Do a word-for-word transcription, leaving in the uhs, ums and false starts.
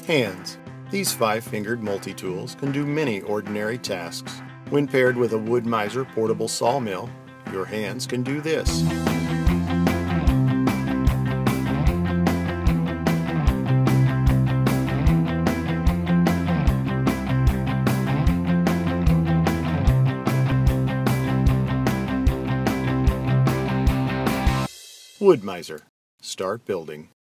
Hands. These five-fingered multi-tools can do many ordinary tasks. When paired with a Wood-Mizer Portable Sawmill, your hands can do this. Wood-Mizer. Start building.